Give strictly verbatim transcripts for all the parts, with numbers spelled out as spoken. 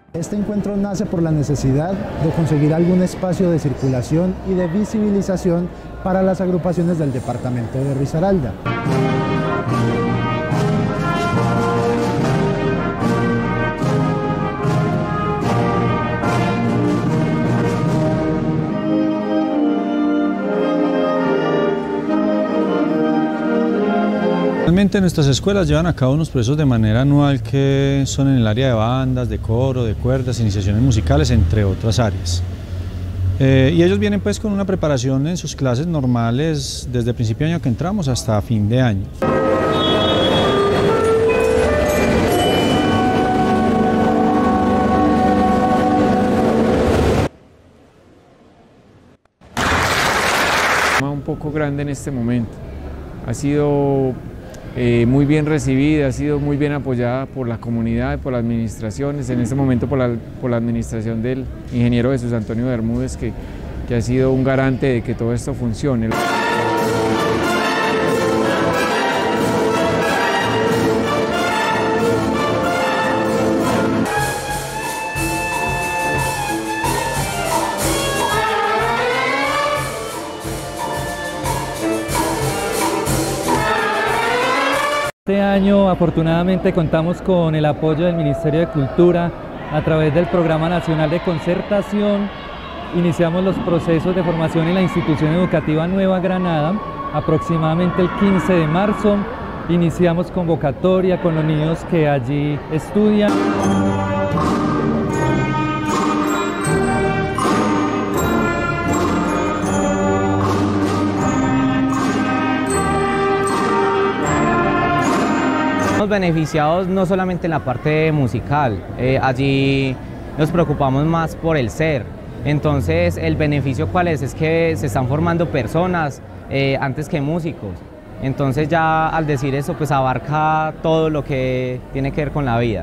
Este encuentro nace por la necesidad de conseguir algún espacio de circulación y de visibilización para las agrupaciones del departamento de Risaralda. Realmente nuestras escuelas llevan a cabo unos procesos de manera anual que son en el área de bandas, de coro, de cuerdas, iniciaciones musicales, entre otras áreas. Eh, y ellos vienen pues con una preparación en sus clases normales desde el principio de año que entramos hasta fin de año. Un poco grande en este momento. Ha sido eh, muy bien recibida, ha sido muy bien apoyada por la comunidad, por las administraciones, en este momento por la, por la administración del ingeniero Jesús Antonio Bermúdez, que, que ha sido un garante de que todo esto funcione. Este año afortunadamente contamos con el apoyo del Ministerio de Cultura a través del Programa Nacional de Concertación. Iniciamos los procesos de formación en la institución educativa Nueva Granada aproximadamente el quince de marzo. Iniciamos convocatoria con los niños que allí estudian. Beneficiados no solamente en la parte musical, eh, allí nos preocupamos más por el ser. Entonces, ¿el beneficio cuál es? Es que se están formando personas eh, antes que músicos. Entonces ya al decir eso, pues abarca todo lo que tiene que ver con la vida.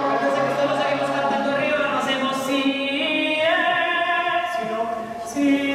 Sí.